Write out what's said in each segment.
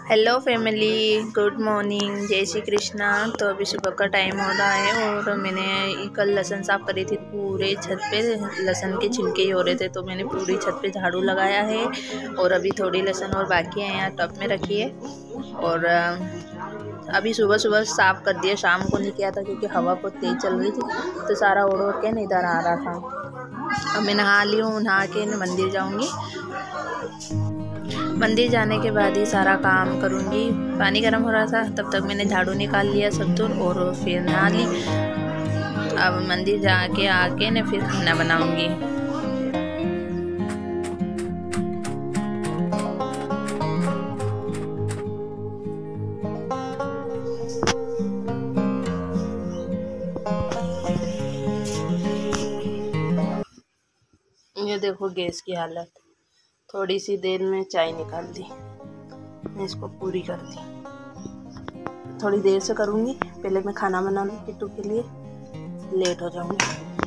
Hello family, good morning, जय श्री कृष्णा। तो अभी सुबह का टाइम हो रहा है और मैंने कल लहसुन साफ़ करी थी। पूरे छत पे लहसुन के छिलके ही हो रहे थे, तो मैंने पूरी छत पे झाड़ू लगाया है। और अभी थोड़ी लहसुन और बाकी है, यहाँ टब में रखी है। और अभी सुबह सुबह साफ़ कर दिया, शाम को नहीं किया था क्योंकि हवा बहुत तेज़ चल रही थी, तो सारा ओढ़ ओढ़ के इधर आ रहा था। अब मैं नहा ली हूँ, नहा के मंदिर जाऊँगी। मंदिर जाने के बाद ही सारा काम करूँगी। पानी गर्म हो रहा था, तब तक मैंने झाड़ू निकाल लिया सब दूर और फिर नहा ली। अब मंदिर जाके आके न फिर खाना बनाऊँगी। ये देखो गैस की हालत, थोड़ी सी देर में चाय निकाल दी, मैं इसको पूरी कर दी। थोड़ी देर से करूँगी, पहले मैं खाना बना लूँ किट्टू के लिए, लेट हो जाऊँगी।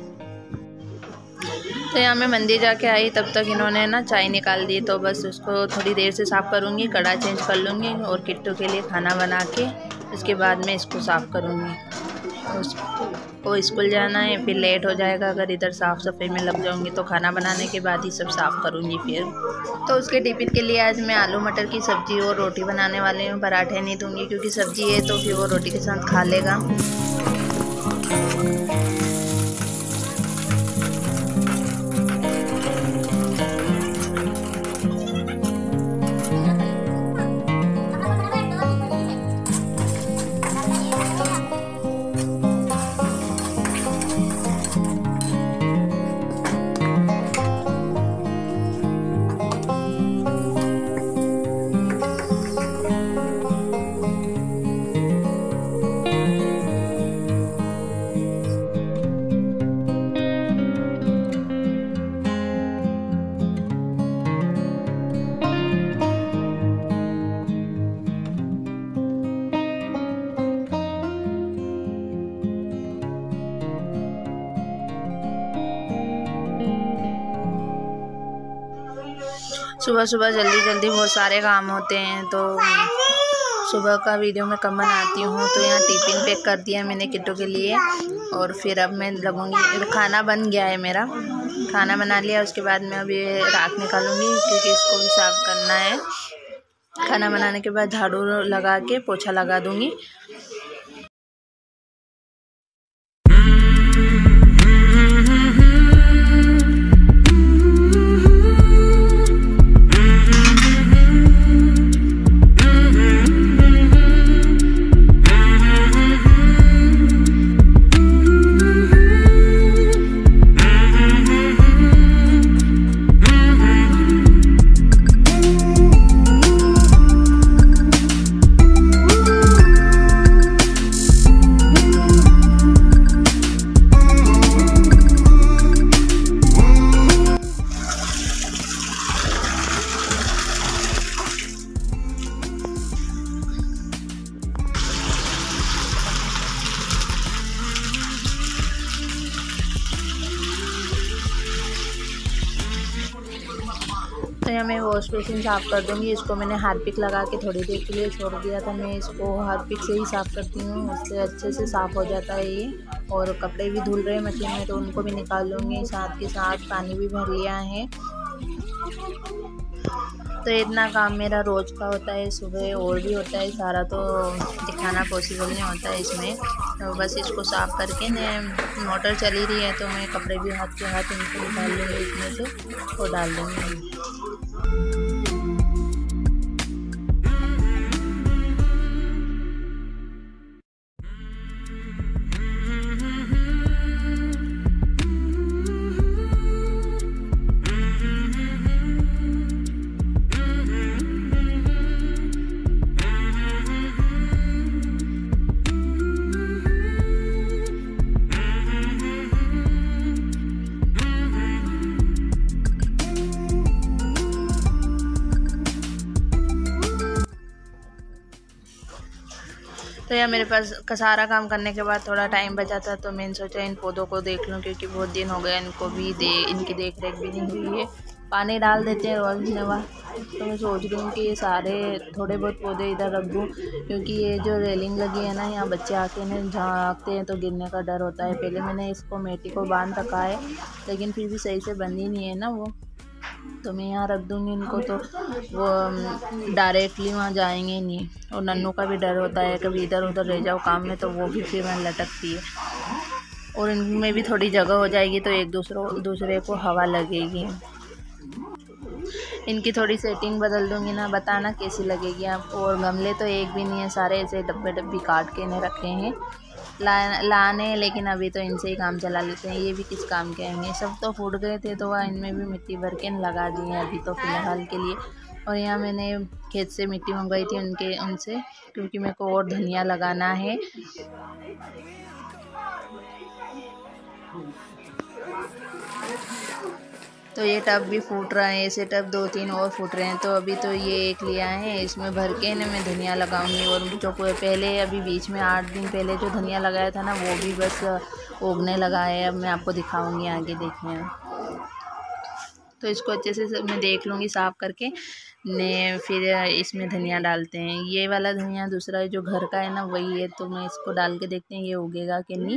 तो यहाँ मैं मंदिर जाके आई, तब तक इन्होंने ना चाय निकाल दी, तो बस उसको थोड़ी देर से साफ़ करूँगी, कड़ा चेंज कर लूँगी और किट्टू के लिए खाना बना के उसके बाद मैं इसको साफ़ करूँगी। उसको स्कूल जाना है, फिर लेट हो जाएगा अगर इधर साफ़ सफाई में लग जाऊँगी, तो खाना बनाने के बाद ही सब साफ़ करूँगी फिर। तो उसके टिफिन के लिए आज मैं आलू मटर की सब्ज़ी और रोटी बनाने वाली हूँ। पराठे नहीं दूँगी क्योंकि सब्ज़ी है तो फिर वो रोटी के साथ खा लेगा। सुबह सुबह जल्दी बहुत सारे काम होते हैं, तो सुबह का वीडियो मैं कम बनाती हूँ। तो यहाँ टिफ़िन पैक कर दिया मैंने किट्टू के लिए और फिर अब मैं लगूँगी। खाना बन गया है मेरा, खाना बना लिया। उसके बाद मैं अभी राख निकालूँगी क्योंकि इसको भी साफ़ करना है। खाना बनाने के बाद झाड़ू लगा के पोछा लगा दूँगी। तो यहाँ मैं वॉश बेसिन साफ़ कर दूँगी। इसको मैंने हार्पिक लगा के थोड़ी देर के लिए छोड़ दिया था। मैं इसको हार्पिक से ही साफ़ करती हूँ, उससे अच्छे से साफ़ हो जाता है ये। और कपड़े भी धुल रहे हैं मशीन में, तो उनको भी निकाल लूँगी। साथ के साथ पानी भी भर लिया है। तो इतना काम मेरा रोज़ का होता है। सुबह और भी होता है, सारा तो दिखाना पॉसिबल नहीं होता है इसमें। तो बस इसको साफ़ करके मोटर चली रही है, तो मैं कपड़े भी हाथ के हाथ इनको निकाल लूँगी इसमें से और डाल दूँगी। तो यह मेरे पास सारा काम करने के बाद थोड़ा टाइम बचा था, तो मैंने सोचा इन पौधों को देख लूँ क्योंकि बहुत दिन हो गए इनकी देख रेख भी नहीं हुई है। पानी डाल देते हैं रोज़ नवा। तो मैं सोच रही हूँ कि ये सारे थोड़े बहुत पौधे इधर रख दूँ, क्योंकि ये जो रेलिंग लगी है ना, यहाँ बच्चे आके इन्हें झाँकते हैं तो गिरने का डर होता है। पहले मैंने इसको मेटी को बांध रखा है, लेकिन फिर भी सही से बंधी नहीं है ना वो, तो मैं यहाँ रख दूँगी इनको, तो वो डायरेक्टली वहाँ जाएंगे नहीं। और नन्नू का भी डर होता है, कभी इधर उधर रह जाओ काम में तो वो भी फिर मैं लटकती है। और इनमें भी थोड़ी जगह हो जाएगी तो एक दूसरे को हवा लगेगी। इनकी थोड़ी सेटिंग बदल दूँगी ना, बताना कैसी लगेगी आपको। और गमले तो एक भी नहीं है, सारे ऐसे डब्बे काट के इन्हें रखे हैं लाने, लेकिन अभी तो इनसे ही काम चला लेते हैं। ये भी किस काम के आएंगे, सब तो फूट गए थे तो वह इनमें भी मिट्टी भर के लगा दी है अभी तो फ़िलहाल के लिए। और यहाँ मैंने खेत से मिट्टी मंगवाई थी उनसे, क्योंकि मेरे को और धनिया लगाना है। तो ये टब भी फूट रहा है, ऐसे टब 2-3 और फूट रहे हैं। तो अभी तो ये एक लिया है, इसमें भर के ना मैं धनिया लगाऊंगी। और जो पहले अभी बीच में 8 दिन पहले जो धनिया लगाया था ना, वो भी बस उगने लगा है। अब मैं आपको दिखाऊंगी आगे, देखने। तो इसको अच्छे से मैं देख लूँगी साफ़ करके ने, फिर इसमें धनिया डालते हैं। ये वाला धनिया दूसरा जो घर का है ना, वही है। तो मैं इसको डाल के देखते हैं ये उगेगा कि नहीं।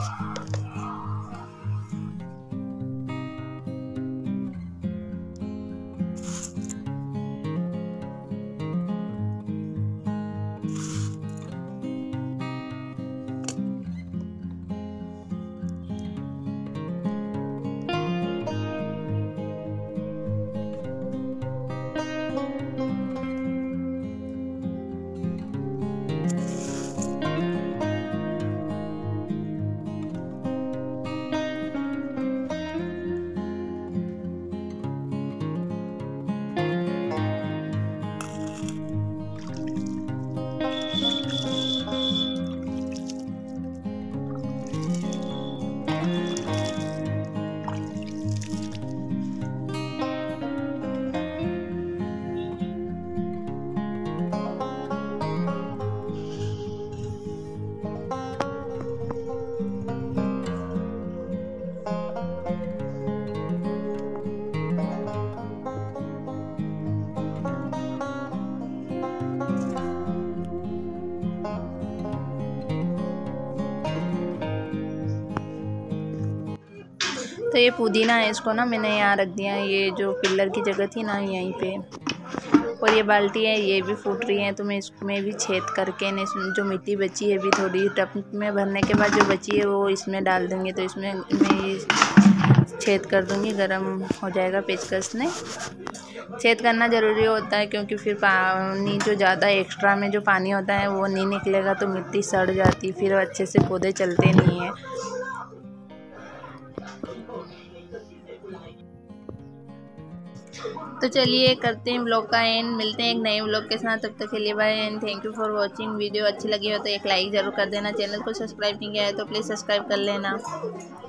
तो ये पुदीना है, इसको ना मैंने यहाँ रख दिया है, ये जो पिलर की जगह थी ना यहीं पे। और ये बाल्टी है, ये भी फूट रही है, तो मैं इसमें भी छेद करके जो मिट्टी बची है भी थोड़ी टब में भरने के बाद जो बची है वो इसमें डाल देंगे। तो इसमें मैं छेद कर दूँगी, गर्म हो जाएगा पेचकस ने। छेद करना ज़रूरी होता है, क्योंकि फिर पानी जो ज़्यादा एक्स्ट्रा में जो पानी होता है वो नहीं निकलेगा तो मिट्टी सड़ जाती, फिर अच्छे से पौधे चलते नहीं हैं। तो चलिए करते हैं ब्लॉग का एंड, मिलते हैं एक नए ब्लॉग के साथ। तब तक के लिए bye and thank you for watching. Video अच्छी लगी हो तो एक लाइक ज़रूर कर देना, चैनल को सब्सक्राइब नहीं किया है तो प्लीज़ सब्सक्राइब कर लेना।